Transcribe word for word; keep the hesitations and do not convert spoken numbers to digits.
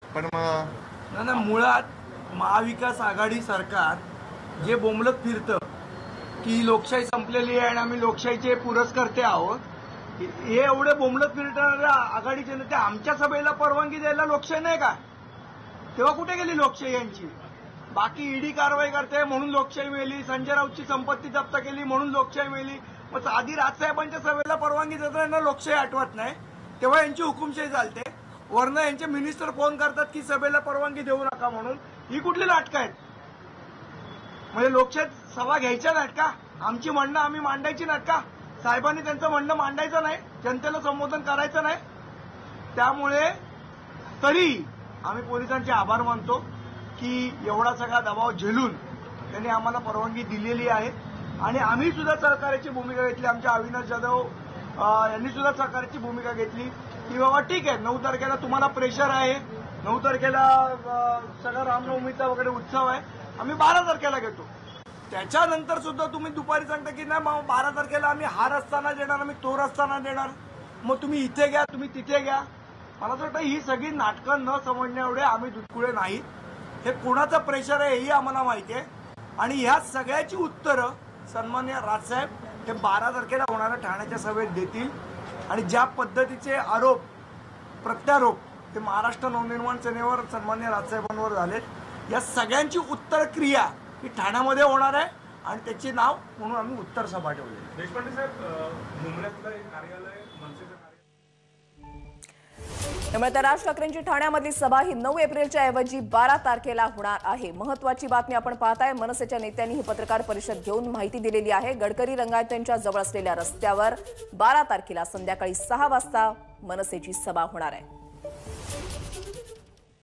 पण मग ना ना मुळात महाविकास आघाडी सरकार जे बोंबलत फिरतं की लोकशाही संपलेली आहे आणि आम्ही लोकशाहीचे पुरस्कर्ते आहोत, हे एवढे बोंबलत फिरणाऱ्या आघाडीचे नेते आमच्या सभेला परवानगी द्यायला लोकशाही नाही का? तेव्हा कुठे गेली लोकशाही यांची? बाकी ईडी कारवाई करते म्हणून लोकशाही मिळाली, संजय राऊतची संपत्ती जप्त केली म्हणून लोकशाही मिळाली. मग आधी राजसाहेबांच्या सभेला परवानगी देताना लोकशाही आठवत नाही, तेव्हा यांची हुकुमशाही चालते. वरनं यांचे मिनिस्टर फोन करतात की सभेला परवानगी देऊ नका म्हणून. ही कुठली नाटकं आहेत? म्हणजे लोकशाहीत सभा घ्यायच्या नाहीत का? आमची म्हणणं आम्ही मांडायची नाहीत का? साहेबांनी त्यांचं म्हणणं मांडायचं नाही, जनतेला संबोधन करायचं नाही? त्यामुळे तरी आम्ही पोलिसांचे आभार मानतो की एवढा सगळा दबाव झेलून त्यांनी आम्हाला परवानगी दिलेली आहे आणि आम्ही सुद्धा सहकार्याची भूमिका घेतली. आमच्या अविनाश जाधव यांनी सुद्धा सहकार्याची भूमिका घेतली की बाबा ठीक आहे, नऊ तारखेला तुम्हाला प्रेशर आहे, नऊ तारखेला सगळा रामनवमीचा वगैरे उत्सव आहे, आम्ही बारा तारखेला घेतो. त्याच्यानंतर सुद्धा तुम्ही दुपारी सांगता की नाही मग बारा तारखेला आम्ही हा रस्ता देणार, आम्ही तो रस्ता देणार, मग तुम्ही इथे घ्या, तुम्ही तिथे घ्या. मला असं वाटतं ही सगळी नाटकं न समजण्या एवढे आम्ही दुधकुळे नाहीत. हे कोणाचं प्रेशर आहे हेही आम्हाला माहिती आहे आणि ह्या सगळ्याची उत्तरं सन्मान्य राजसाहेब हे बारा तारखेला होणाऱ्या ठाण्याच्या सभेत देतील. आणि ज्या पद्धतीचे आरोप प्रत्यारोप ते महाराष्ट्र नवनिर्माण सेनेवर सन्मान्य राजसाहेबांवर झालेत, या सगळ्यांची उत्तर क्रिया ही ठाण्यामध्ये होणार आहे आणि त्याचे नाव म्हणून आम्ही उत्तर सभा ठेवले. देशपांडे साहेब, मुंबईतलं एक कार्यालय मनसेचं त्यामुळे तर राज ठाकरेंची ठाण्यामधली सभा ही नऊ एप्रिलच्या ऐवजी बारा तारखेला होणार आहे. महत्वाची बातमी आपण पाहताय. मनसेच्या नेत्यांनी ही पत्रकार परिषद घेऊन माहिती दिलेली आहे. गडकरी रंगायतांच्या जवळ असलेल्या रस्त्यावर बारा तारखेला संध्याकाळी सहा वाजता मनसेची सभा होणार आहे.